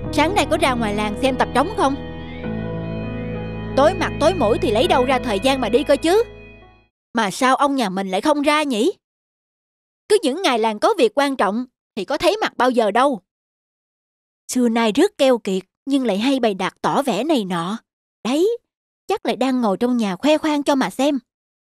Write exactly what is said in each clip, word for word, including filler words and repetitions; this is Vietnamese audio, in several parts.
sáng nay có ra ngoài làng xem tập trống không? Tối mặt tối mũi thì lấy đâu ra thời gian mà đi cơ chứ. Mà sao ông nhà mình lại không ra nhỉ? Cứ những ngày làng có việc quan trọng thì có thấy mặt bao giờ đâu. Xưa nay rất keo kiệt nhưng lại hay bày đặt tỏ vẻ này nọ. Đấy, chắc lại đang ngồi trong nhà khoe khoang cho mà xem.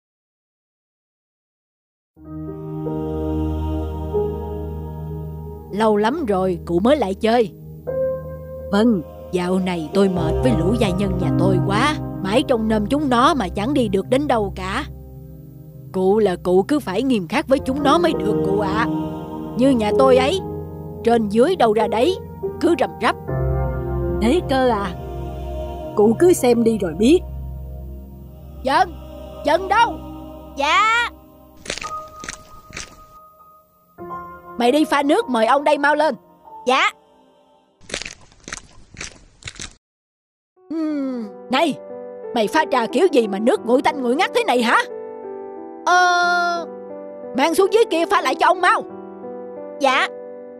Lâu lắm rồi cụ mới lại chơi. Vâng, dạo này tôi mệt với lũ gia nhân nhà tôi quá. Mãi trông nom chúng nó mà chẳng đi được đến đâu cả. Cụ là cụ cứ phải nghiêm khắc với chúng nó mới được cụ ạ. À. Như nhà tôi ấy, trên dưới đâu ra đấy, cứ rầm rắp. Thế cơ à? Cụ cứ xem đi rồi biết. Dân, dân đâu? Dạ. Mày đi pha nước mời ông đây mau lên. Dạ. uhm, Này, mày pha trà kiểu gì mà nước nguội tanh nguội ngắt thế này hả? Ờ... Mang xuống dưới kia pha lại cho ông mau. Dạ.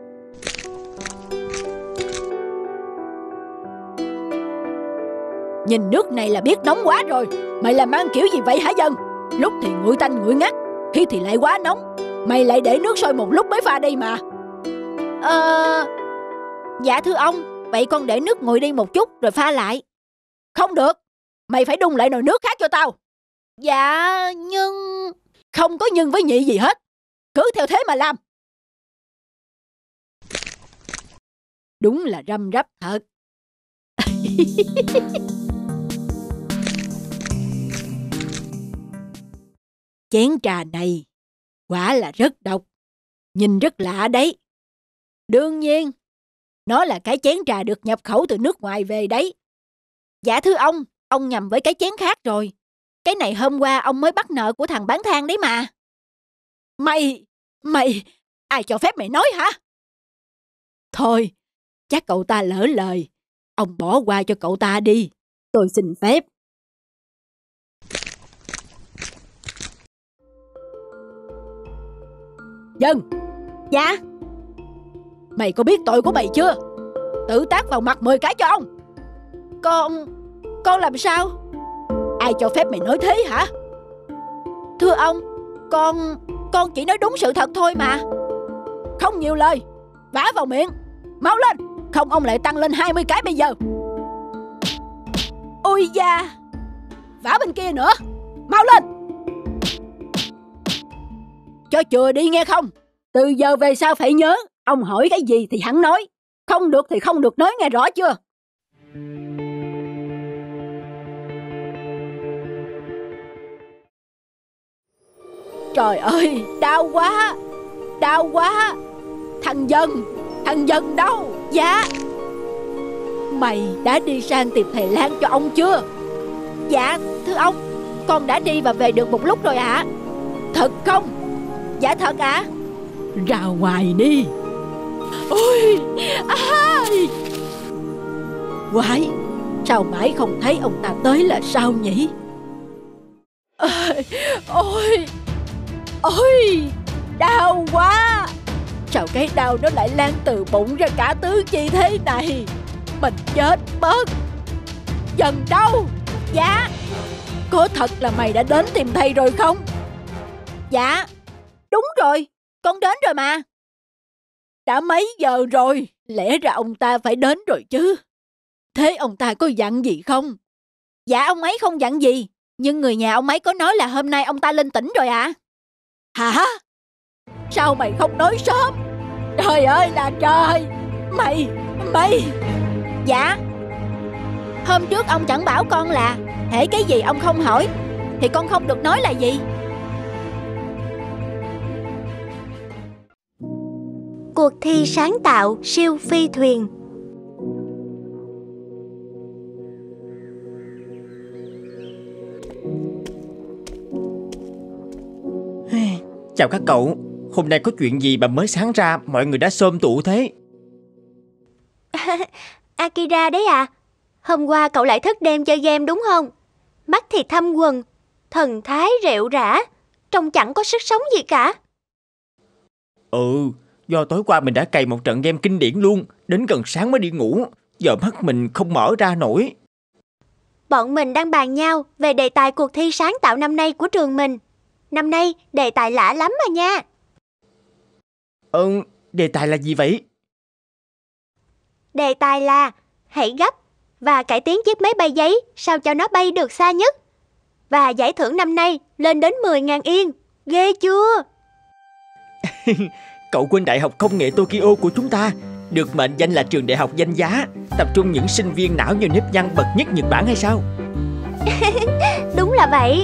Nhìn nước này là biết nóng quá rồi. Mày làm ăn kiểu gì vậy hả Dân? Lúc thì nguội tanh nguội ngắt, khi thì lại quá nóng. Mày lại để nước sôi một lúc mới pha đi mà. Ờ... Dạ thưa ông, vậy con để nước nguội đi một chút rồi pha lại. Không được, mày phải đun lại nồi nước khác cho tao. Dạ nhưng... Không có nhưng với nhị gì hết. Cứ theo thế mà làm. Đúng là răm rắp thật. Chén trà này quả là rất độc. Nhìn rất lạ đấy. Đương nhiên, nó là cái chén trà được nhập khẩu từ nước ngoài về đấy. Dạ thưa ông, ông nhầm với cái chén khác rồi. Cái này hôm qua ông mới bắt nợ của thằng bán than đấy mà. Mày, mày, ai cho phép mày nói hả? Thôi, chắc cậu ta lỡ lời. Ông bỏ qua cho cậu ta đi. Tôi xin phép. Dân. Dạ. Mày có biết tội của mày chưa? Tự tát vào mặt mười cái cho ông. Con... Con làm sao? Ai cho phép mày nói thế hả? Thưa ông, Con... Con chỉ nói đúng sự thật thôi mà. Không nhiều lời, vả vào miệng. Mau lên, không ông lại tăng lên hai mươi cái bây giờ. Ôi da, vả bên kia nữa. Mau lên. Cho chừa đi nghe không? Từ giờ về sau phải nhớ, ông hỏi cái gì thì hắn nói. Không được thì không được nói, nghe rõ chưa? Trời ơi, đau quá. Đau quá. Thằng Dân, thằng Dân đâu? Dạ. Mày đã đi sang tìm thầy Lan cho ông chưa? Dạ, thưa ông, con đã đi và về được một lúc rồi ạ. À. Thật không? Dạ thật ạ. À. Ra ngoài đi. Ôi, ai? Quái, sao mãi không thấy ông ta tới là sao nhỉ? Ôi, ôi, ôi, đau quá. Sao cái đau nó lại lan từ bụng ra cả tứ chi thế này? Mình chết mất. Dần đâu? Dạ. Có thật là mày đã đến tìm thầy rồi không? Dạ. Đúng rồi, con đến rồi mà. Đã mấy giờ rồi? Lẽ ra ông ta phải đến rồi chứ. Thế ông ta có dặn gì không? Dạ ông ấy không dặn gì. Nhưng người nhà ông ấy có nói là hôm nay ông ta lên tỉnh rồi ạ. À? Hả? Sao mày không nói sớm? Trời ơi là trời. Mày, mày. Dạ. Hôm trước ông chẳng bảo con là hễ cái gì ông không hỏi thì con không được nói là gì. Cuộc thi sáng tạo siêu phi thuyền. Chào các cậu. Hôm nay có chuyện gì mà mới sáng ra mọi người đã xôm tụ thế? Akira đấy à? Hôm qua cậu lại thức đêm chơi game đúng không? Mắt thì thâm quầng, thần thái rệu rã, trông chẳng có sức sống gì cả. Ừ, do tối qua mình đã cày một trận game kinh điển luôn, đến gần sáng mới đi ngủ. Giờ mắt mình không mở ra nổi. Bọn mình đang bàn nhau về đề tài cuộc thi sáng tạo năm nay của trường mình. Năm nay đề tài lạ lắm mà nha. Ừ, đề tài là gì vậy? Đề tài là hãy gấp và cải tiến chiếc máy bay giấy sao cho nó bay được xa nhất. Và giải thưởng năm nay lên đến mười nghìn yên. Ghê chưa? Cậu quên Đại học Công nghệ Tokyo của chúng ta, được mệnh danh là trường đại học danh giá, tập trung những sinh viên não như nếp nhăn bậc nhất Nhật Bản hay sao? Đúng là vậy.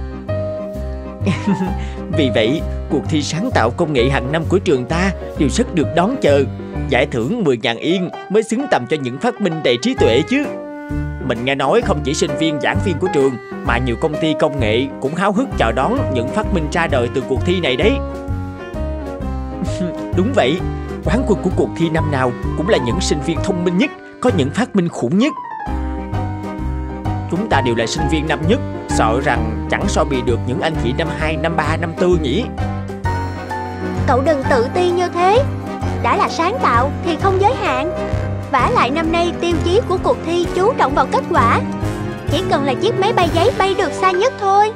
Vì vậy, cuộc thi sáng tạo công nghệ hàng năm của trường ta đều rất được đón chờ. Giải thưởng mười nghìn yên mới xứng tầm cho những phát minh đầy trí tuệ chứ. Mình nghe nói không chỉ sinh viên giảng viên của trường mà nhiều công ty công nghệ cũng háo hức chào đón những phát minh ra đời từ cuộc thi này đấy. Đúng vậy, quán quân của cuộc thi năm nào cũng là những sinh viên thông minh nhất, có những phát minh khủng nhất. Chúng ta đều là sinh viên năm nhất, sợ rằng chẳng so bì được những anh chị năm hai, năm ba, năm tư nhỉ. Cậu đừng tự ti như thế. Đã là sáng tạo thì không giới hạn. Vả lại năm nay tiêu chí của cuộc thi chú trọng vào kết quả. Chỉ cần là chiếc máy bay giấy bay được xa nhất thôi.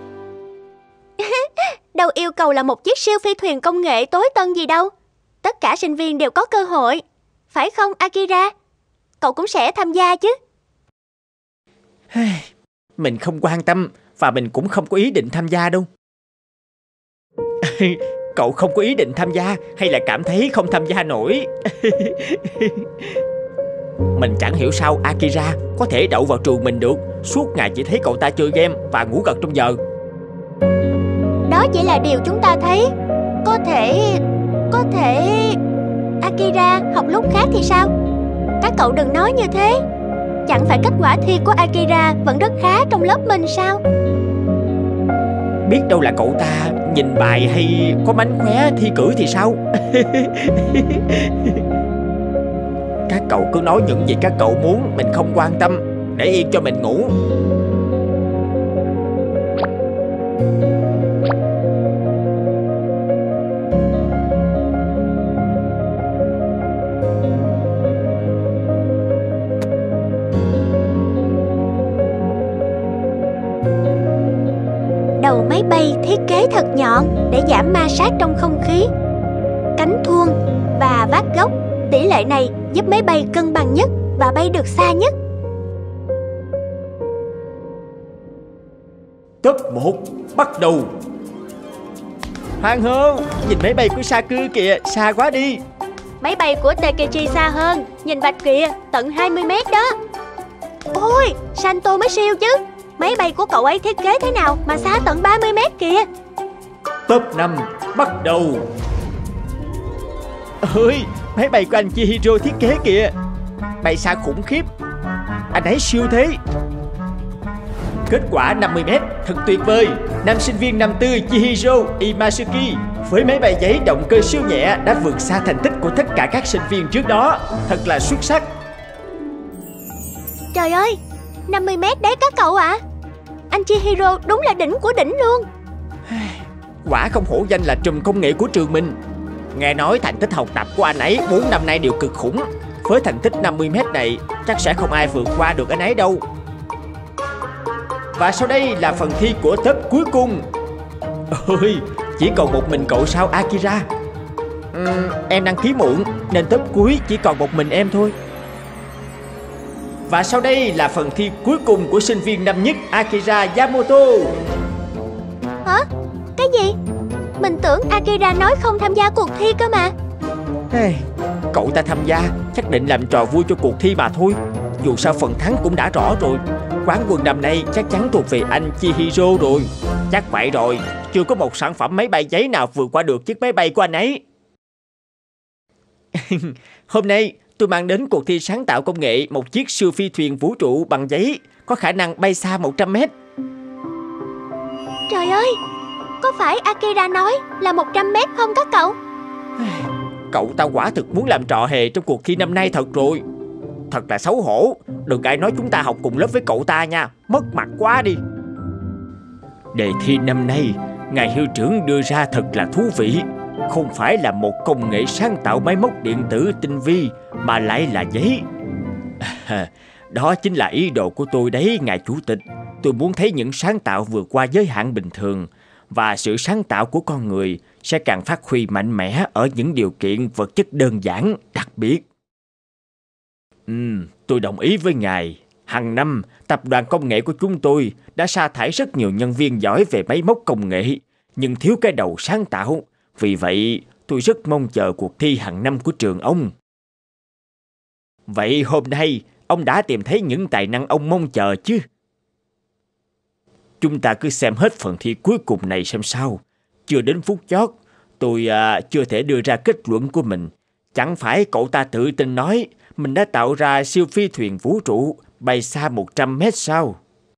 Đâu yêu cầu là một chiếc siêu phi thuyền công nghệ tối tân gì đâu. Tất cả sinh viên đều có cơ hội. Phải không Akira? Cậu cũng sẽ tham gia chứ? Mình không quan tâm và mình cũng không có ý định tham gia đâu. Cậu không có ý định tham gia hay là cảm thấy không tham gia nổi? Mình chẳng hiểu sao Akira có thể đậu vào trường mình được. Suốt ngày chỉ thấy cậu ta chơi game và ngủ gật trong giờ. Đó chỉ là điều chúng ta thấy. Có thể... Có thể... Akira học lúc khác thì sao? Các cậu đừng nói như thế. Chẳng phải kết quả thi của Akira vẫn rất khá trong lớp mình sao? Biết đâu là cậu ta nhìn bài hay có mánh khóe thi cử thì sao? Các cậu cứ nói những gì các cậu muốn, mình không quan tâm. Để yên cho mình ngủ. Đầu máy bay thiết kế thật nhọn để giảm ma sát trong không khí. Cánh thuôn và vát gốc, tỷ lệ này giúp máy bay cân bằng nhất và bay được xa nhất. Top một, bắt đầu. Hoàng hôn, nhìn máy bay của Saku kìa, xa quá đi. Máy bay của Takechi xa hơn, nhìn vạch kìa, tận hai mươi mét đó. Ôi, Santo mới siêu chứ. Máy bay của cậu ấy thiết kế thế nào mà xa tận ba mươi mét kìa. Top năm, bắt đầu. Ơi, máy bay của anh Chihiro thiết kế kìa, bay xa khủng khiếp. Anh ấy siêu thế. Kết quả năm mươi mét, thật tuyệt vời. Nam sinh viên năm tư Chihiro Imasuki với máy bay giấy động cơ siêu nhẹ đã vượt xa thành tích của tất cả các sinh viên trước đó. Thật là xuất sắc. Trời ơi, năm mươi mét đấy các cậu ạ. À? Anh Chihiro đúng là đỉnh của đỉnh luôn. Quả không hổ danh là trùm công nghệ của trường mình. Nghe nói thành tích học tập của anh ấy bốn năm nay đều cực khủng. Với thành tích năm mươi mét này, chắc sẽ không ai vượt qua được anh ấy đâu. Và sau đây là phần thi của top cuối cùng. Ôi, chỉ còn một mình cậu sao Akira? uhm, Em đăng ký muộn nên top cuối chỉ còn một mình em thôi. Và sau đây là phần thi cuối cùng của sinh viên năm nhất Akira Yamamoto. Hả? Cái gì? Mình tưởng Akira nói không tham gia cuộc thi cơ mà. Hey, cậu ta tham gia chắc định làm trò vui cho cuộc thi mà thôi. Dù sao phần thắng cũng đã rõ rồi. Quán quân năm nay chắc chắn thuộc về anh Chihiro rồi. Chắc vậy rồi, chưa có một sản phẩm máy bay giấy nào vượt qua được chiếc máy bay của anh ấy. Hôm nay tôi mang đến cuộc thi sáng tạo công nghệ một chiếc siêu phi thuyền vũ trụ bằng giấy, có khả năng bay xa một trăm mét. Trời ơi, có phải Akira nói là một trăm mét không các cậu? Cậu ta quả thực muốn làm trò hề trong cuộc thi năm nay thật rồi. Thật là xấu hổ. Đừng ai nói chúng ta học cùng lớp với cậu ta nha. Mất mặt quá đi. Đề thi năm nay ngài hiệu trưởng đưa ra thật là thú vị. Không phải là một công nghệ sáng tạo máy móc điện tử tinh vi, mà lại là giấy. À, đó chính là ý đồ của tôi đấy, ngài chủ tịch. Tôi muốn thấy những sáng tạo vượt qua giới hạn bình thường, và sự sáng tạo của con người sẽ càng phát huy mạnh mẽ ở những điều kiện vật chất đơn giản, đặc biệt. Ừm, tôi đồng ý với ngài. Hàng năm, tập đoàn công nghệ của chúng tôi đã sa thải rất nhiều nhân viên giỏi về máy móc công nghệ, nhưng thiếu cái đầu sáng tạo. Vì vậy, tôi rất mong chờ cuộc thi hàng năm của trường ông. Vậy hôm nay, ông đã tìm thấy những tài năng ông mong chờ chứ? Chúng ta cứ xem hết phần thi cuối cùng này xem sao. Chưa đến phút chót, tôi à, chưa thể đưa ra kết luận của mình. Chẳng phải cậu ta tự tin nói mình đã tạo ra siêu phi thuyền vũ trụ bay xa một trăm mét sao?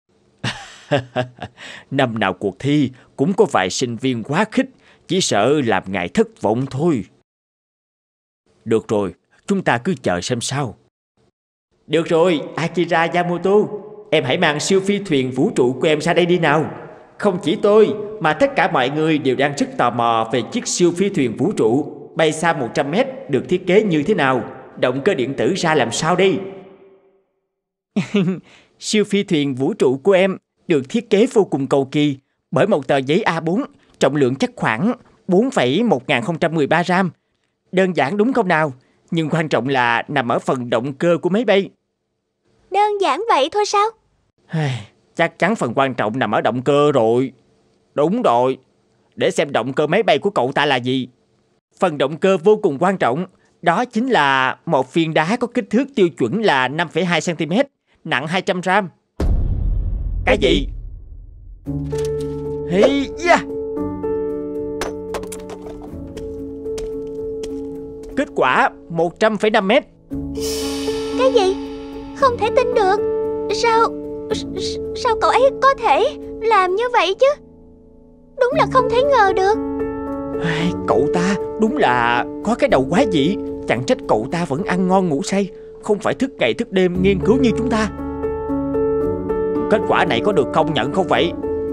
Năm nào cuộc thi cũng có vài sinh viên quá khích, chỉ sợ làm ngài thất vọng thôi. Được rồi, chúng ta cứ chờ xem sao. Được rồi, Akira Yamamoto, em hãy mang siêu phi thuyền vũ trụ của em ra đây đi nào. Không chỉ tôi, mà tất cả mọi người đều đang rất tò mò về chiếc siêu phi thuyền vũ trụ bay xa một trăm mét được thiết kế như thế nào, động cơ điện tử ra làm sao đây. Siêu phi thuyền vũ trụ của em được thiết kế vô cùng cầu kỳ bởi một tờ giấy A bốn, trọng lượng chắc khoảng bốn phẩy một nghìn không trăm mười ba gram. Đơn giản đúng không nào? Nhưng quan trọng là nằm ở phần động cơ của máy bay. Đơn giản vậy thôi sao? Chắc chắn phần quan trọng nằm ở động cơ rồi. Đúng rồi. Để xem động cơ máy bay của cậu ta là gì. Phần động cơ vô cùng quan trọng. Đó chính là một viên đá có kích thước tiêu chuẩn là năm phẩy hai xăng-ti-mét, nặng hai trăm gram. Cái gì? Hi da! Kết quả một trăm phẩy năm mét. Cái gì? Không thể tin được. Sao Sao cậu ấy có thể làm như vậy chứ? Đúng là không thể ngờ được. Cậu ta đúng là có cái đầu quái dị. Chẳng trách cậu ta vẫn ăn ngon ngủ say, không phải thức ngày thức đêm nghiên cứu như chúng ta. Kết quả này có được công nhận không vậy?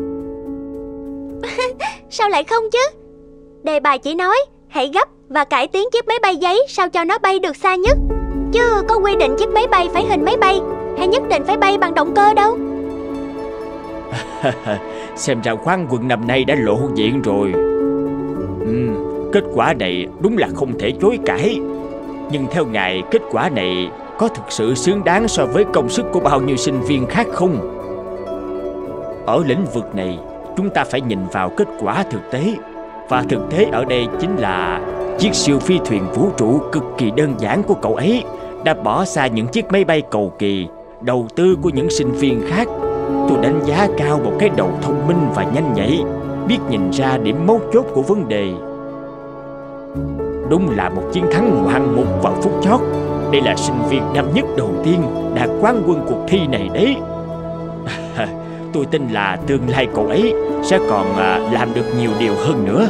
Sao lại không chứ? Đề bài chỉ nói hãy gấp và cải tiến chiếc máy bay giấy sao cho nó bay được xa nhất, chứ có quy định chiếc máy bay phải hình máy bay hay nhất định phải bay bằng động cơ đâu. Xem ra khoáng quân năm nay đã lộ diện rồi. ừ, Kết quả này đúng là không thể chối cãi. Nhưng theo ngài, kết quả này có thực sự xứng đáng so với công sức của bao nhiêu sinh viên khác không? Ở lĩnh vực này, chúng ta phải nhìn vào kết quả thực tế. Và thực tế ở đây chính là chiếc siêu phi thuyền vũ trụ cực kỳ đơn giản của cậu ấy đã bỏ xa những chiếc máy bay cầu kỳ, đầu tư của những sinh viên khác. Tôi đánh giá cao một cái đầu thông minh và nhanh nhạy, biết nhìn ra điểm mấu chốt của vấn đề. Đúng là một chiến thắng ngoạn mục vào phút chót. Đây là sinh viên năm nhất đầu tiên đạt quán quân cuộc thi này đấy. Tôi tin là tương lai cậu ấy sẽ còn làm được nhiều điều hơn nữa.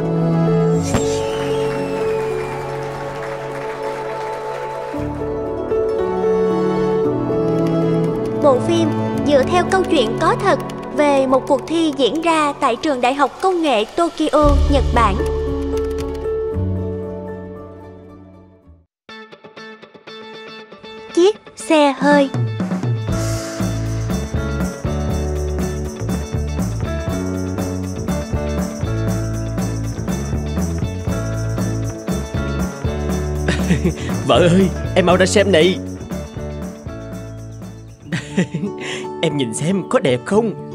Bộ phim dựa theo câu chuyện có thật về một cuộc thi diễn ra tại trường Đại học Công nghệ Tokyo, Nhật Bản. Chiếc xe hơi. Vợ ơi, em mau ra xem này. Em nhìn xem có đẹp không?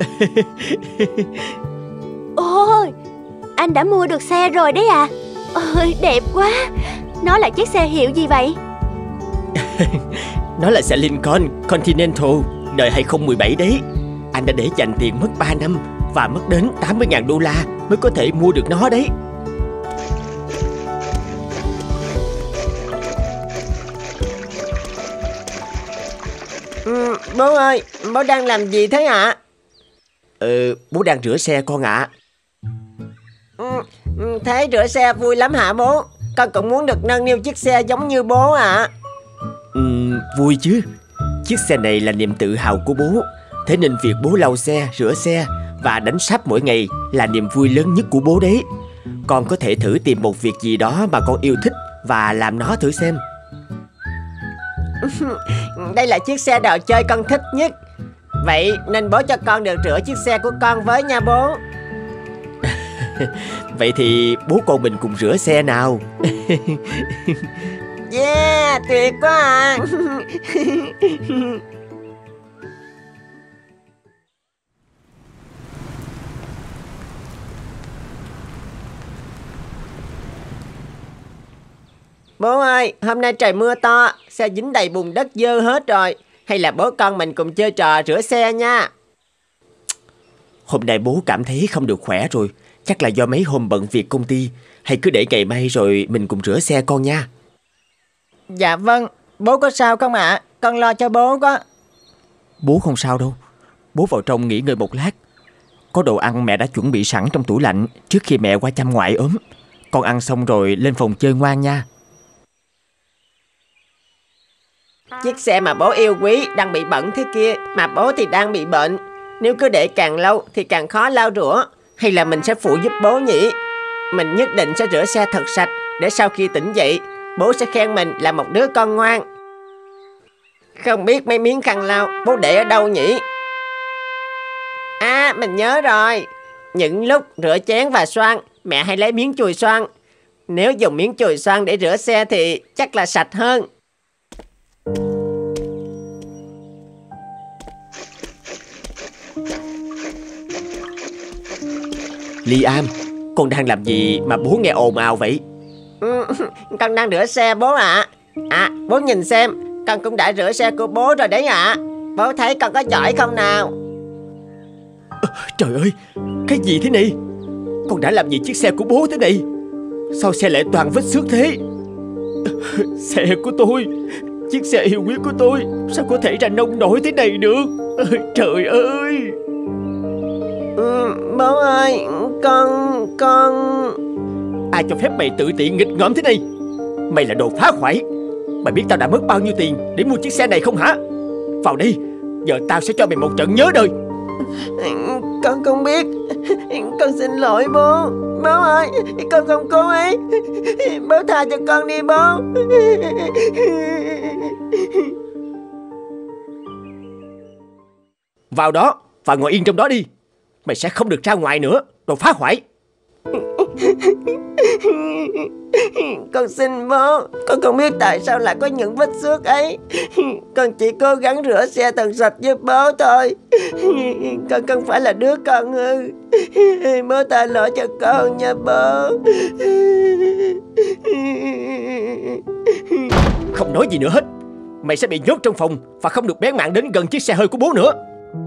Ôi, anh đã mua được xe rồi đấy à? Ôi, đẹp quá. Nó là chiếc xe hiệu gì vậy? Nó là xe Lincoln Continental đời hai không một bảy đấy. Anh đã để dành tiền mất ba năm và mất đến tám mươi nghìn đô la mới có thể mua được nó đấy. Ừ, bố ơi, bố đang làm gì thế ạ? À? Ừ, bố đang rửa xe con ạ. À. Ừ, thế rửa xe vui lắm hả bố? Con cũng muốn được nâng niu chiếc xe giống như bố ạ. À. Ừ, vui chứ. Chiếc xe này là niềm tự hào của bố. Thế nên việc bố lau xe, rửa xe và đánh sáp mỗi ngày là niềm vui lớn nhất của bố đấy. Con có thể thử tìm một việc gì đó mà con yêu thích và làm nó thử xem. Đây là chiếc xe đồ chơi con thích nhất. Vậy nên bố cho con được rửa chiếc xe của con với nha bố. Vậy thì bố con mình cùng rửa xe nào. Yeah, tuyệt quá à. Bố ơi, hôm nay trời mưa to, xe dính đầy bùn đất dơ hết rồi. Hay là bố con mình cùng chơi trò rửa xe nha. Hôm nay bố cảm thấy không được khỏe rồi. Chắc là do mấy hôm bận việc công ty. Hay cứ để ngày mai rồi mình cùng rửa xe con nha. Dạ vâng, bố có sao không ạ? À? Con lo cho bố quá. Bố không sao đâu. Bố vào trong nghỉ ngơi một lát. Có đồ ăn mẹ đã chuẩn bị sẵn trong tủ lạnh trước khi mẹ qua chăm ngoại ốm. Con ăn xong rồi lên phòng chơi ngoan nha. Chiếc xe mà bố yêu quý đang bị bẩn thế kia, mà bố thì đang bị bệnh. Nếu cứ để càng lâu thì càng khó lau rửa. Hay là mình sẽ phụ giúp bố nhỉ? Mình nhất định sẽ rửa xe thật sạch, để sau khi tỉnh dậy bố sẽ khen mình là một đứa con ngoan. Không biết mấy miếng khăn lau bố để ở đâu nhỉ? À, mình nhớ rồi. Những lúc rửa chén và xoăn, mẹ hay lấy miếng chùi xoăn. Nếu dùng miếng chùi xoăn để rửa xe thì chắc là sạch hơn. Liam, con đang làm gì mà bố nghe ồn ào vậy? Ừ, con đang rửa xe bố ạ. À. à, bố nhìn xem, con cũng đã rửa xe của bố rồi đấy ạ. À. Bố thấy con có giỏi không nào? À, trời ơi, cái gì thế này? Con đã làm gì chiếc xe của bố thế này? Sao xe lại toàn vết xước thế? Xe của tôi, chiếc xe yêu quý của tôi, sao có thể ra nông nổi thế này được? Trời ơi! Ừ, bố ơi, con, con... Ai cho phép mày tự tiện nghịch ngợm thế này? Mày là đồ phá hoại. Mày biết tao đã mất bao nhiêu tiền để mua chiếc xe này không hả? Vào đây, giờ tao sẽ cho mày một trận nhớ đời. Con không biết. Con xin lỗi bố. Bố ơi, con không cố ý. Bố tha cho con đi bố. Vào đó, và ngồi yên trong đó đi. Mày sẽ không được ra ngoài nữa, đồ phá hoại. Con xin bố. Con không biết tại sao lại có những vết xước ấy. Con chỉ cố gắng rửa xe thật sạch giúp bố thôi. Con không phải là đứa con hư. Bố tha lỗi cho con nha bố. Không nói gì nữa hết. Mày sẽ bị nhốt trong phòng và không được bén mảng đến gần chiếc xe hơi của bố nữa.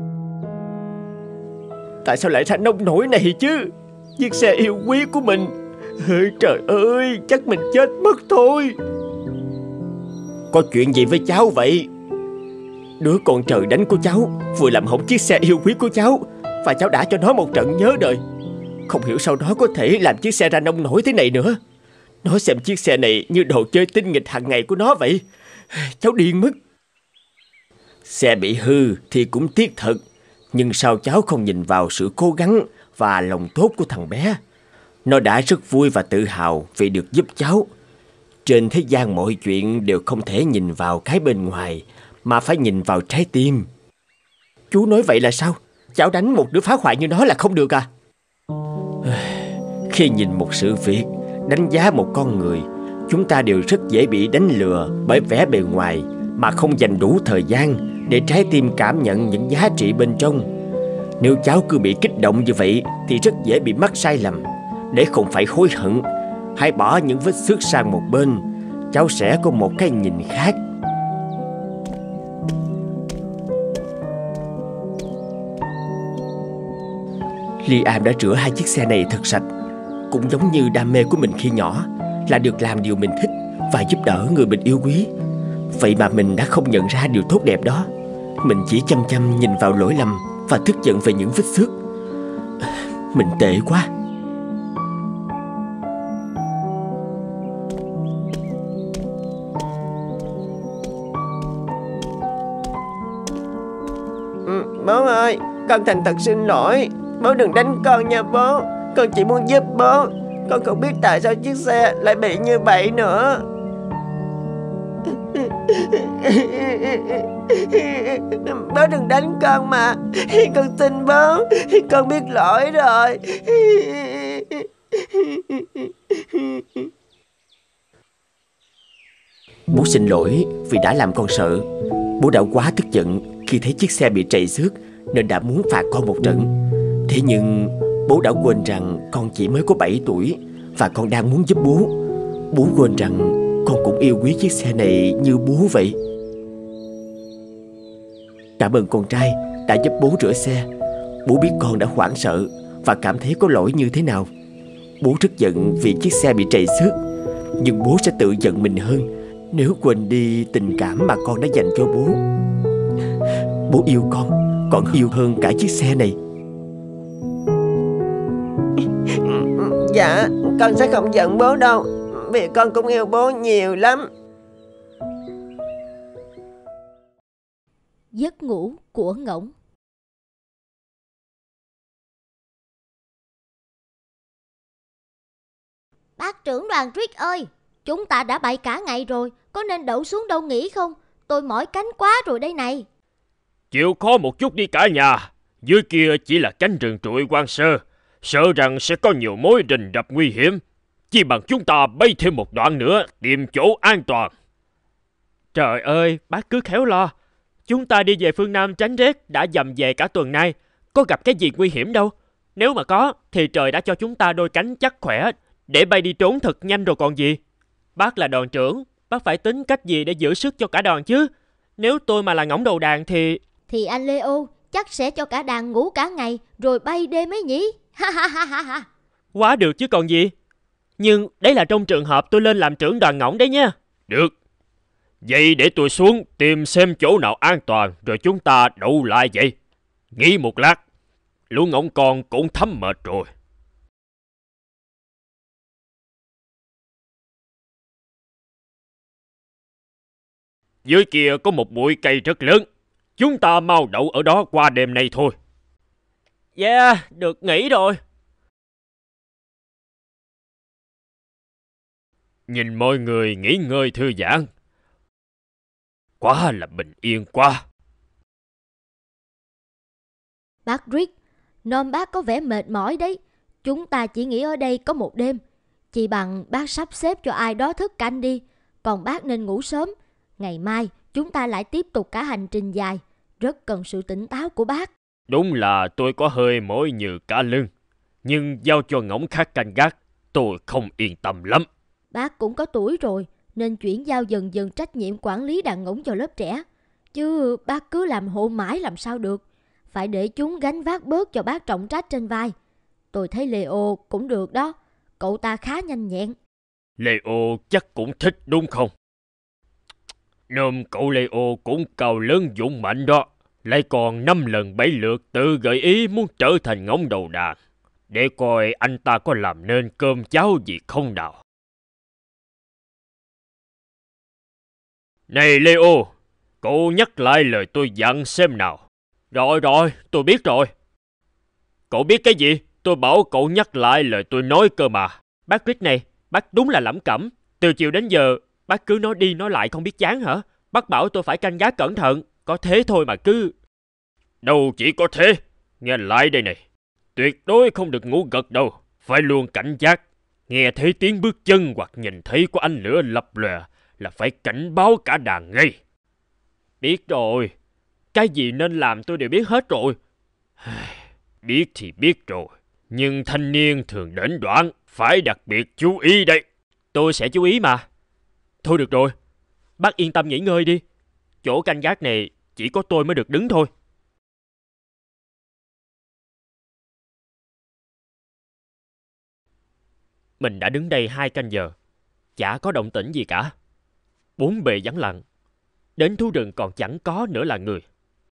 Tại sao lại ra nông nổi này chứ? Chiếc xe yêu quý của mình. Ơi trời ơi, chắc mình chết mất thôi. Có chuyện gì với cháu vậy? Đứa con trời đánh của cháu vừa làm hỏng chiếc xe yêu quý của cháu, và cháu đã cho nó một trận nhớ đời. Không hiểu sao nó có thể làm chiếc xe ra nông nổi thế này nữa. Nó xem chiếc xe này như đồ chơi tinh nghịch hàng ngày của nó vậy. Cháu điên mất. Xe bị hư thì cũng tiếc thật. Nhưng sao cháu không nhìn vào sự cố gắng và lòng tốt của thằng bé? Nó đã rất vui và tự hào vì được giúp cháu. Trên thế gian mọi chuyện đều không thể nhìn vào cái bên ngoài, mà phải nhìn vào trái tim. Chú nói vậy là sao? Cháu đánh một đứa phá hoại như nó là không được à? Khi nhìn một sự việc, đánh giá một con người, chúng ta đều rất dễ bị đánh lừa bởi vẻ bề ngoài, mà không dành đủ thời gian để trái tim cảm nhận những giá trị bên trong. Nếu cháu cứ bị kích động như vậy thì rất dễ bị mắc sai lầm. Để không phải hối hận, hãy bỏ những vết xước sang một bên. Cháu sẽ có một cái nhìn khác. Liam đã rửa hai chiếc xe này thật sạch. Cũng giống như đam mê của mình khi nhỏ, là được làm điều mình thích và giúp đỡ người mình yêu quý. Vậy mà mình đã không nhận ra điều tốt đẹp đó. Mình chỉ chăm chăm nhìn vào lỗi lầm và tức giận về những vết xước. Mình tệ quá. ừ, Bố ơi, con thành thật xin lỗi. Bố đừng đánh con nha bố. Con chỉ muốn giúp bố. Con không biết tại sao chiếc xe lại bị như vậy nữa. Bố đừng đánh con mà. Con tin bố. Con biết lỗi rồi. Bố xin lỗi vì đã làm con sợ. Bố đã quá tức giận khi thấy chiếc xe bị trầy xước nên đã muốn phạt con một trận. Thế nhưng bố đã quên rằng con chỉ mới có bảy tuổi và con đang muốn giúp bố. Bố quên rằng con cũng yêu quý chiếc xe này như bố vậy. Cảm ơn con trai đã giúp bố rửa xe. Bố biết con đã hoảng sợ và cảm thấy có lỗi như thế nào. Bố rất giận vì chiếc xe bị trầy xước, nhưng bố sẽ tự giận mình hơn nếu quên đi tình cảm mà con đã dành cho bố. Bố yêu con, còn yêu hơn cả chiếc xe này. Dạ, con sẽ không giận bố đâu, vì con cũng yêu bố nhiều lắm. Giấc ngủ của ngỗng. Bác trưởng đoàn Rick ơi, chúng ta đã bay cả ngày rồi, có nên đậu xuống đâu nghỉ không? Tôi mỏi cánh quá rồi đây này. Chịu khó một chút đi cả nhà. Dưới kia chỉ là cánh rừng trụi hoang sơ, sợ rằng sẽ có nhiều mối rình rập nguy hiểm. Chỉ bằng chúng ta bay thêm một đoạn nữa, tìm chỗ an toàn. Trời ơi, bác cứ khéo lo. Chúng ta đi về phương Nam tránh rét đã dầm về cả tuần nay, có gặp cái gì nguy hiểm đâu. Nếu mà có, thì trời đã cho chúng ta đôi cánh chắc khỏe để bay đi trốn thật nhanh rồi còn gì. Bác là đoàn trưởng, bác phải tính cách gì để giữ sức cho cả đoàn chứ. Nếu tôi mà là ngỗng đầu đàn thì... Thì anh Leo chắc sẽ cho cả đàn ngủ cả ngày rồi bay đêm ấy nhỉ. Ha ha ha ha ha. Quá được chứ còn gì. Nhưng đấy là trong trường hợp tôi lên làm trưởng đoàn ngỗng đấy nha. Được. Vậy để tôi xuống tìm xem chỗ nào an toàn rồi chúng ta đậu lại vậy. Nghỉ một lát. Lũ ngỗng con cũng thấm mệt rồi. Dưới kia có một bụi cây rất lớn. Chúng ta mau đậu ở đó qua đêm nay thôi. Yeah, được nghỉ rồi. Nhìn mọi người nghỉ ngơi thư giãn. Quá là bình yên quá. Bác Rick, nôm bác có vẻ mệt mỏi đấy. Chúng ta chỉ nghỉ ở đây có một đêm. Chỉ bằng bác sắp xếp cho ai đó thức canh đi. Còn bác nên ngủ sớm. Ngày mai chúng ta lại tiếp tục cả hành trình dài. Rất cần sự tỉnh táo của bác. Đúng là tôi có hơi mỏi như cả lưng. Nhưng giao cho ngỗng khác canh gác, tôi không yên tâm lắm. Bác cũng có tuổi rồi, nên chuyển giao dần dần trách nhiệm quản lý đàn ngỗng cho lớp trẻ. Chứ bác cứ làm hộ mãi làm sao được. Phải để chúng gánh vác bớt cho bác trọng trách trên vai. Tôi thấy Leo cũng được đó. Cậu ta khá nhanh nhẹn. Leo chắc cũng thích đúng không? Nôm cậu Leo cũng cao lớn dũng mạnh đó. Lại còn năm lần bảy lượt tự gợi ý muốn trở thành ngỗng đầu đàn. Để coi anh ta có làm nên cơm cháo gì không nào. Này Leo, cậu nhắc lại lời tôi dặn xem nào. Rồi rồi, tôi biết rồi. Cậu biết cái gì? Tôi bảo cậu nhắc lại lời tôi nói cơ mà. Bác Rick này, bác đúng là lẩm cẩm. Từ chiều đến giờ, bác cứ nói đi nói lại không biết chán hả? Bác bảo tôi phải canh gác cẩn thận. Có thế thôi mà cứ... Đâu chỉ có thế. Nghe lại đây này. Tuyệt đối không được ngủ gật đâu. Phải luôn cảnh giác. Nghe thấy tiếng bước chân hoặc nhìn thấy có ánh lửa lập lòe là phải cảnh báo cả đàn ngay. Biết rồi. Cái gì nên làm tôi đều biết hết rồi. Biết thì biết rồi. Nhưng thanh niên thường đỉnh đoạn. Phải đặc biệt chú ý đây. Tôi sẽ chú ý mà. Thôi được rồi. Bác yên tâm nghỉ ngơi đi. Chỗ canh gác này chỉ có tôi mới được đứng thôi. Mình đã đứng đây hai canh giờ. Chả có động tĩnh gì cả. Bốn bề vắng lặng. Đến thú rừng còn chẳng có nữa là người.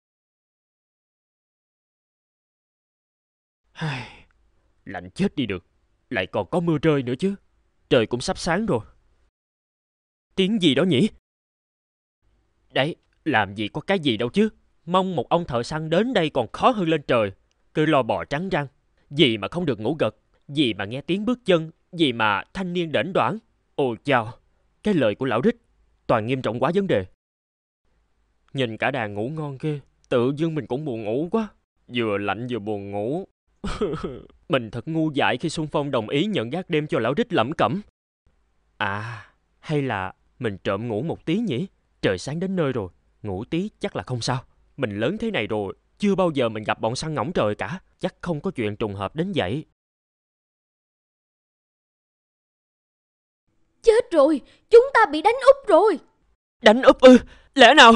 Lạnh chết đi được. Lại còn có mưa rơi nữa chứ. Trời cũng sắp sáng rồi. Tiếng gì đó nhỉ? Đấy, làm gì có cái gì đâu chứ. Mong một ông thợ săn đến đây còn khó hơn lên trời. Cứ lo bò trắng răng. Gì mà không được ngủ gật. Gì mà nghe tiếng bước chân. Gì mà thanh niên đễnh đoản. Ôi chao, cái lời của lão Rích toàn nghiêm trọng quá vấn đề. Nhìn cả đàn ngủ ngon kia, tự dưng mình cũng buồn ngủ quá. Vừa lạnh vừa buồn ngủ. Mình thật ngu dại khi Xuân Phong đồng ý nhận gác đêm cho lão Rích lẩm cẩm. À, hay là mình trộm ngủ một tí nhỉ? Trời sáng đến nơi rồi, ngủ tí chắc là không sao. Mình lớn thế này rồi, chưa bao giờ mình gặp bọn săn ngỗng trời cả. Chắc không có chuyện trùng hợp đến vậy. Chết rồi, chúng ta bị đánh úp rồi. Đánh úp ư? Lẽ nào?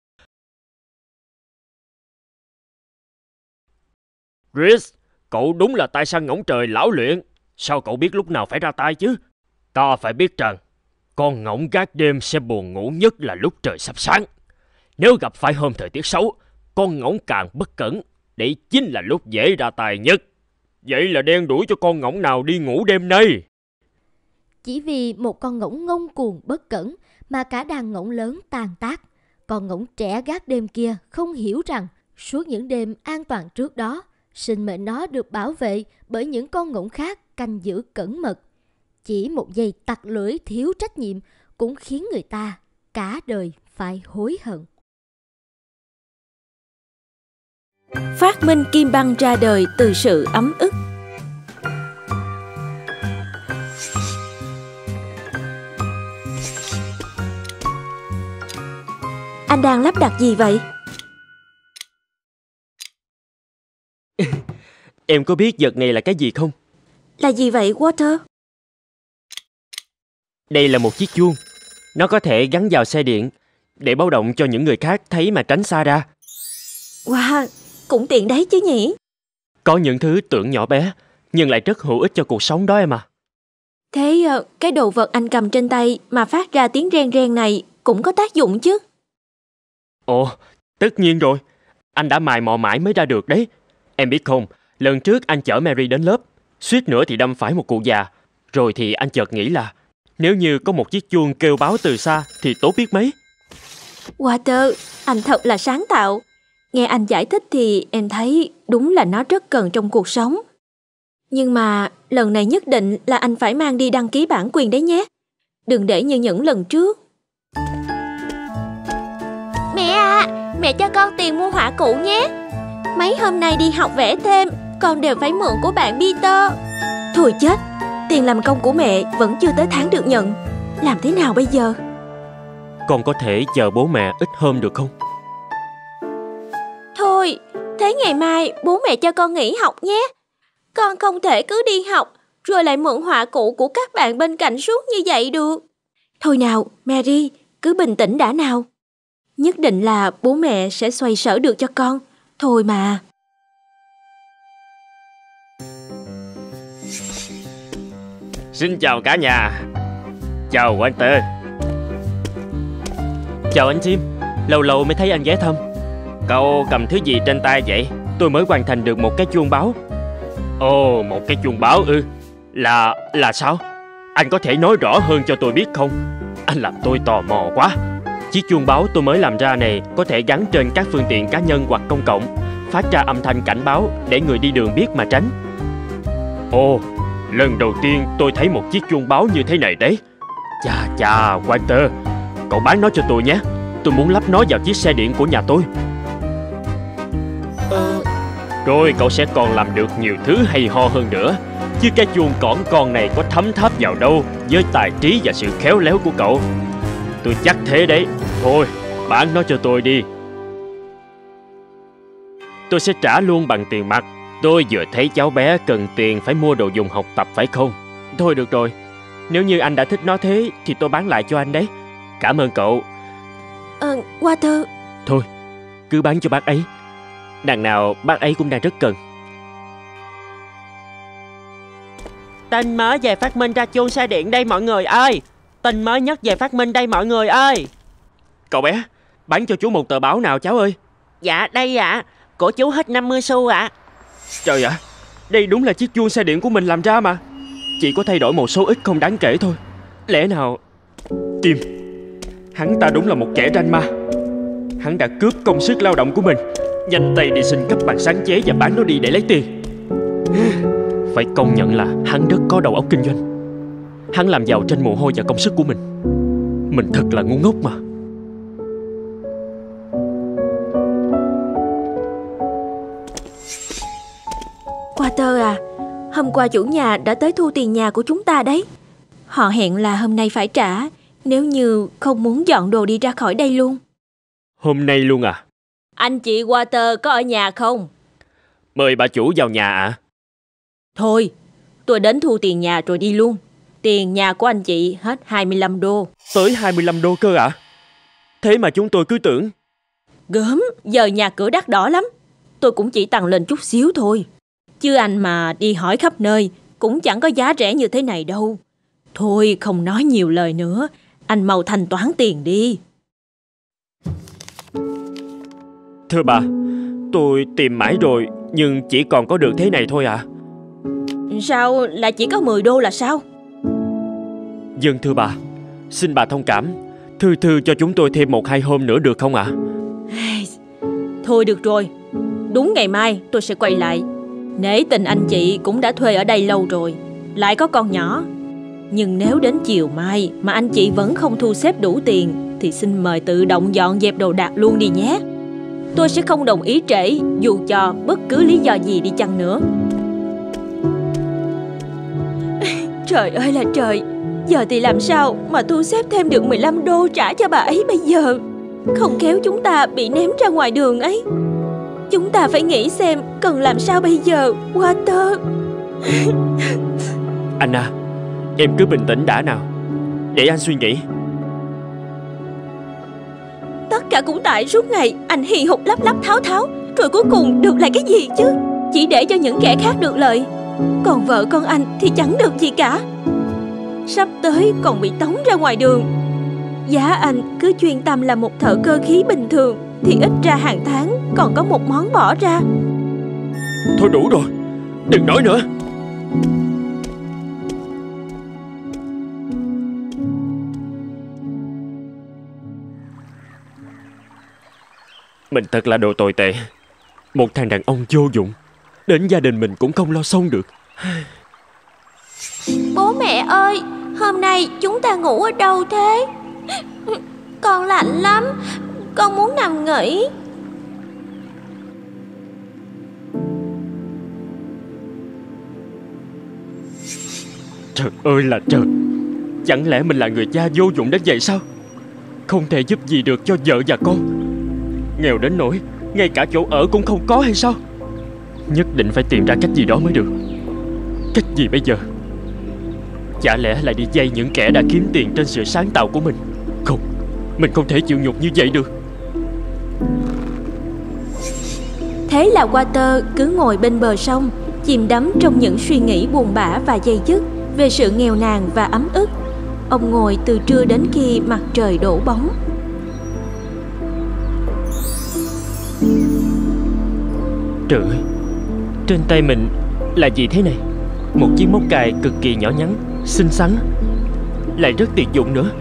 Chris, cậu đúng là tay săn ngỗng trời lão luyện. Sao cậu biết lúc nào phải ra tay chứ? Ta phải biết rằng con ngỗng gác đêm sẽ buồn ngủ nhất là lúc trời sắp sáng. Nếu gặp phải hôm thời tiết xấu, con ngỗng càng bất cẩn. Đấy chính là lúc dễ ra tay nhất. Vậy là đen đuổi cho con ngỗng nào đi ngủ đêm nay? Chỉ vì một con ngỗng ngông cuồng bất cẩn mà cả đàn ngỗng lớn tàn tác. Con ngỗng trẻ gác đêm kia không hiểu rằng suốt những đêm an toàn trước đó, sinh mệnh nó được bảo vệ bởi những con ngỗng khác canh giữ cẩn mật. Chỉ một giây tặc lưỡi thiếu trách nhiệm cũng khiến người ta cả đời phải hối hận. Phát minh kim băng ra đời từ sự ấm ức. Anh đang lắp đặt gì vậy? Em có biết vật này là cái gì không? Là gì vậy, Walter? Đây là một chiếc chuông. Nó có thể gắn vào xe điện để báo động cho những người khác thấy mà tránh xa ra. Wow, cũng tiện đấy chứ nhỉ? Có những thứ tưởng nhỏ bé nhưng lại rất hữu ích cho cuộc sống đó em à. Thế cái đồ vật anh cầm trên tay mà phát ra tiếng reng reng này cũng có tác dụng chứ? Ồ, tất nhiên rồi. Anh đã mài mò mãi mới ra được đấy. Em biết không, lần trước anh chở Mary đến lớp, suýt nữa thì đâm phải một cụ già. Rồi thì anh chợt nghĩ là nếu như có một chiếc chuông kêu báo từ xa thì tốt biết mấy. Walter, anh thật là sáng tạo. Nghe anh giải thích thì em thấy đúng là nó rất cần trong cuộc sống. Nhưng mà lần này nhất định là anh phải mang đi đăng ký bản quyền đấy nhé. Đừng để như những lần trước. Mẹ à, mẹ cho con tiền mua họa cụ nhé. Mấy hôm nay đi học vẽ thêm, con đều phải mượn của bạn Peter. Thôi chết, tiền làm công của mẹ vẫn chưa tới tháng được nhận. Làm thế nào bây giờ? Con có thể chờ bố mẹ ít hôm được không? Thôi, thế ngày mai bố mẹ cho con nghỉ học nhé. Con không thể cứ đi học rồi lại mượn họa cụ của các bạn bên cạnh suốt như vậy được. Thôi nào, Mary, cứ bình tĩnh đã nào. Nhất định là bố mẹ sẽ xoay sở được cho con. Thôi mà. Xin chào cả nhà. Chào Walter. Chào anh Tim. Lâu lâu mới thấy anh ghé thăm. Cậu cầm thứ gì trên tay vậy? Tôi mới hoàn thành được một cái chuông báo. Ồ, một cái chuông báo ư? Là... là sao? Anh có thể nói rõ hơn cho tôi biết không? Anh làm tôi tò mò quá. Chiếc chuông báo tôi mới làm ra này có thể gắn trên các phương tiện cá nhân hoặc công cộng, phát ra âm thanh cảnh báo để người đi đường biết mà tránh. Ồ, lần đầu tiên tôi thấy một chiếc chuông báo như thế này đấy. Chà chà, Walter, cậu bán nó cho tôi nhé. Tôi muốn lắp nó vào chiếc xe điện của nhà tôi. Ờ... Rồi cậu sẽ còn làm được nhiều thứ hay ho hơn nữa. Chứ cái chuông cỏn con này có thấm tháp vào đâu với tài trí và sự khéo léo của cậu. Tôi chắc thế đấy. Thôi, bán nó cho tôi đi. Tôi sẽ trả luôn bằng tiền mặt. Tôi vừa thấy cháu bé cần tiền phải mua đồ dùng học tập phải không? Thôi được rồi. Nếu như anh đã thích nó thế thì tôi bán lại cho anh đấy. Cảm ơn cậu. Ờ, Walter. Thôi, cứ bán cho bác ấy. Đằng nào bác ấy cũng đang rất cần. Tin mới về phát minh ra chuông xe điện đây mọi người ơi. Tin mới nhất về phát minh đây mọi người ơi. Cậu bé, bán cho chú một tờ báo nào cháu ơi. Dạ đây ạ, à. Của chú hết năm mươi xu ạ. À. Trời ạ, à, đây đúng là chiếc chuông xe điện của mình làm ra mà. Chỉ có thay đổi một số ít không đáng kể thôi. Lẽ nào... Tim, hắn ta đúng là một kẻ ranh ma. Hắn đã cướp công sức lao động của mình, nhanh tay đi xin cấp bằng sáng chế và bán nó đi để lấy tiền. Phải công nhận là hắn rất có đầu óc kinh doanh. Hắn làm giàu trên mồ hôi và công sức của mình. Mình thật là ngu ngốc mà. Walter à, hôm qua chủ nhà đã tới thu tiền nhà của chúng ta đấy. Họ hẹn là hôm nay phải trả, nếu như không muốn dọn đồ đi ra khỏi đây luôn. Hôm nay luôn à? Anh chị Walter có ở nhà không? Mời bà chủ vào nhà ạ. À? Thôi, tôi đến thu tiền nhà rồi đi luôn. Tiền nhà của anh chị hết hai mươi lăm đô. Tới hai mươi lăm đô cơ ạ? À? Thế mà chúng tôi cứ tưởng. Gớm, giờ nhà cửa đắt đỏ lắm. Tôi cũng chỉ tăng lên chút xíu thôi. Chứ anh mà đi hỏi khắp nơi cũng chẳng có giá rẻ như thế này đâu. Thôi không nói nhiều lời nữa, anh mau thanh toán tiền đi. Thưa bà, tôi tìm mãi rồi nhưng chỉ còn có được thế này thôi ạ. À? Sao lại chỉ có mười đô là sao? Vâng thưa bà, xin bà thông cảm. Thư thư cho chúng tôi thêm một hai hôm nữa được không ạ? À? Thôi được rồi, đúng ngày mai tôi sẽ quay lại. Nể tình anh chị cũng đã thuê ở đây lâu rồi, lại có con nhỏ. Nhưng nếu đến chiều mai mà anh chị vẫn không thu xếp đủ tiền thì xin mời tự động dọn dẹp đồ đạc luôn đi nhé. Tôi sẽ không đồng ý trễ dù cho bất cứ lý do gì đi chăng nữa. Trời ơi là trời, giờ thì làm sao mà thu xếp thêm được mười lăm đô trả cho bà ấy bây giờ? Không khéo chúng ta bị ném ra ngoài đường ấy. Chúng ta phải nghĩ xem cần làm sao bây giờ, Walter. Anh à, em cứ bình tĩnh đã nào, để anh suy nghĩ. Tất cả cũng tại suốt ngày anh hì hục lắp lắp tháo tháo, rồi cuối cùng được lại cái gì chứ? Chỉ để cho những kẻ khác được lợi, còn vợ con anh thì chẳng được gì cả. Sắp tới còn bị tống ra ngoài đường. Giá anh cứ chuyên tâm làm một thợ cơ khí bình thường thì ít ra hàng tháng còn có một món bỏ ra. Thôi đủ rồi, đừng nói nữa. Mình thật là đồ tồi tệ. Một thằng đàn ông vô dụng, đến gia đình mình cũng không lo xong được. Bố mẹ ơi, hôm nay chúng ta ngủ ở đâu thế? Con lạnh lắm, con muốn nằm nghỉ. Trời ơi là trời, chẳng lẽ mình là người cha vô dụng đến vậy sao? Không thể giúp gì được cho vợ và con. Nghèo đến nỗi ngay cả chỗ ở cũng không có hay sao? Nhất định phải tìm ra cách gì đó mới được. Cách gì bây giờ? Chả lẽ lại đi vay những kẻ đã kiếm tiền trên sự sáng tạo của mình? Không, mình không thể chịu nhục như vậy được. Thế là Walter cứ ngồi bên bờ sông, chìm đắm trong những suy nghĩ buồn bã và day dứt về sự nghèo nàn và ấm ức. Ông ngồi từ trưa đến khi mặt trời đổ bóng. Trời ơi, trên tay mình là gì thế này? Một chiếc móc cài cực kỳ nhỏ nhắn, xinh xắn, lại rất tiện dụng nữa.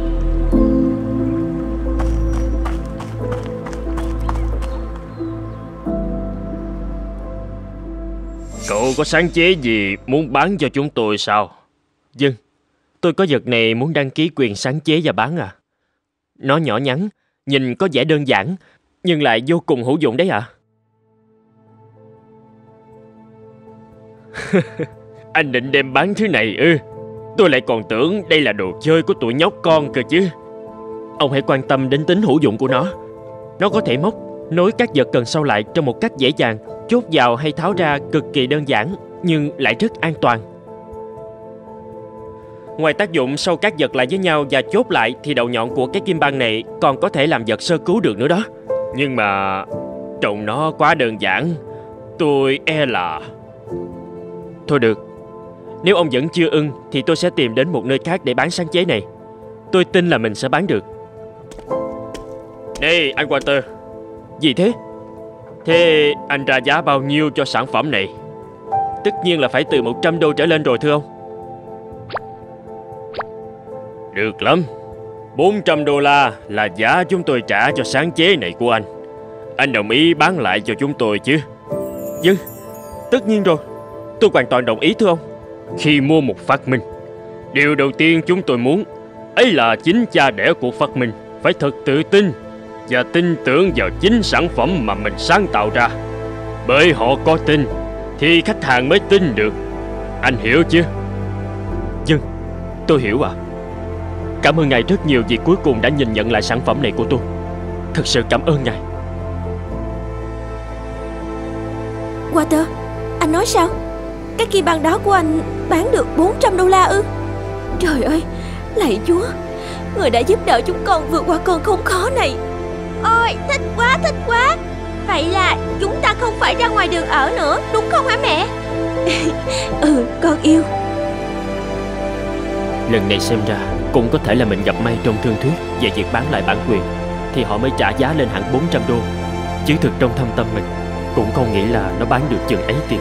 Cậu có sáng chế gì muốn bán cho chúng tôi sao? Vâng, tôi có vật này muốn đăng ký quyền sáng chế và bán à. Nó nhỏ nhắn, nhìn có vẻ đơn giản, nhưng lại vô cùng hữu dụng đấy ạ. À. Anh định đem bán thứ này ư? Tôi lại còn tưởng đây là đồ chơi của tụi nhóc con cơ chứ. Ông hãy quan tâm đến tính hữu dụng của nó. Nó có thể móc, nối các vật cần sau lại trong một cách dễ dàng, chốt vào hay tháo ra cực kỳ đơn giản, nhưng lại rất an toàn. Ngoài tác dụng sau các vật lại với nhau và chốt lại, thì đầu nhọn của cái kim băng này còn có thể làm vật sơ cứu được nữa đó. Nhưng mà trông nó quá đơn giản, tôi e là... Thôi được, nếu ông vẫn chưa ưng thì tôi sẽ tìm đến một nơi khác để bán sáng chế này. Tôi tin là mình sẽ bán được. Này anh Walter. Gì thế? Thế anh ra giá bao nhiêu cho sản phẩm này? Tất nhiên là phải từ một trăm đô trở lên rồi thưa ông. Được lắm, bốn trăm đô la là giá chúng tôi trả cho sáng chế này của anh. Anh đồng ý bán lại cho chúng tôi chứ? Vâng, tất nhiên rồi, tôi hoàn toàn đồng ý thưa ông. Khi mua một phát minh, điều đầu tiên chúng tôi muốn ấy là chính cha đẻ của phát minh phải thật tự tin và tin tưởng vào chính sản phẩm mà mình sáng tạo ra. Bởi họ có tin thì khách hàng mới tin được. Anh hiểu chứ? Vâng, tôi hiểu ạ. À. Cảm ơn ngài rất nhiều vì cuối cùng đã nhìn nhận lại sản phẩm này của tôi. Thật sự cảm ơn ngài. Walter, anh nói sao? Cái kim băng đó của anh bán được bốn trăm đô la ư? Trời ơi, lạy Chúa, người đã giúp đỡ chúng con vượt qua cơn khốn khó này. Ôi, thích quá, thích quá. Vậy là chúng ta không phải ra ngoài đường ở nữa, đúng không hả mẹ? Ừ, con yêu. Lần này xem ra cũng có thể là mình gặp may trong thương thuyết về việc bán lại bản quyền, thì họ mới trả giá lên hẳn bốn trăm đô. Chứ thực trong thâm tâm mình cũng không nghĩ là nó bán được chừng ấy tiền.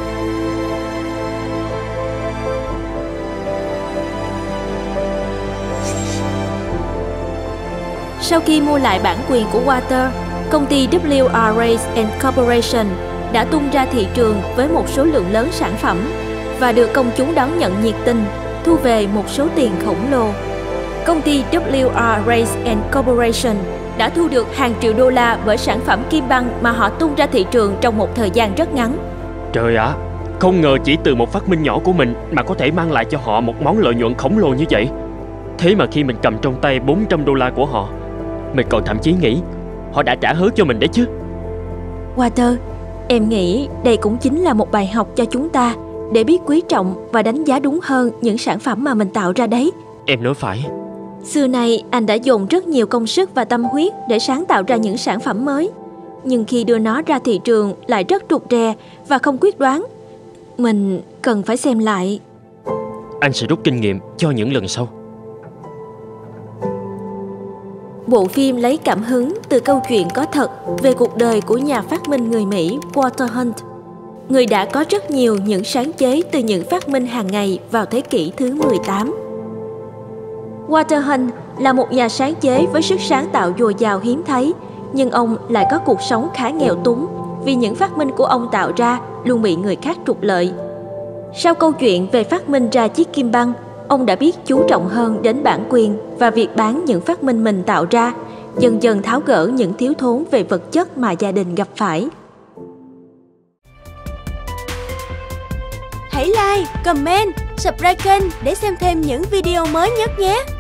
Sau khi mua lại bản quyền của Walter, công ty W R Race and Corporation đã tung ra thị trường với một số lượng lớn sản phẩm và được công chúng đón nhận nhiệt tình, thu về một số tiền khổng lồ. Công ty W R Race and Corporation đã thu được hàng triệu đô la bởi sản phẩm kim băng mà họ tung ra thị trường trong một thời gian rất ngắn. Trời ạ, à, không ngờ chỉ từ một phát minh nhỏ của mình mà có thể mang lại cho họ một món lợi nhuận khổng lồ như vậy. Thế mà khi mình cầm trong tay bốn trăm đô la của họ, mình còn thậm chí nghĩ họ đã trả hứa cho mình đấy chứ. Walter, em nghĩ đây cũng chính là một bài học cho chúng ta để biết quý trọng và đánh giá đúng hơn những sản phẩm mà mình tạo ra đấy. Em nói phải. Xưa nay anh đã dồn rất nhiều công sức và tâm huyết để sáng tạo ra những sản phẩm mới, nhưng khi đưa nó ra thị trường lại rất trục trè và không quyết đoán. Mình cần phải xem lại. Anh sẽ rút kinh nghiệm cho những lần sau. Bộ phim lấy cảm hứng từ câu chuyện có thật về cuộc đời của nhà phát minh người Mỹ Walter Hunt, người đã có rất nhiều những sáng chế từ những phát minh hàng ngày vào thế kỷ thứ mười tám. Walter Hunt là một nhà sáng chế với sức sáng tạo dồi dào hiếm thấy, nhưng ông lại có cuộc sống khá nghèo túng vì những phát minh của ông tạo ra luôn bị người khác trục lợi. Sau câu chuyện về phát minh ra chiếc kim băng, ông đã biết chú trọng hơn đến bản quyền và việc bán những phát minh mình tạo ra, dần dần tháo gỡ những thiếu thốn về vật chất mà gia đình gặp phải. Hãy like, comment, subscribe kênh để xem thêm những video mới nhất nhé!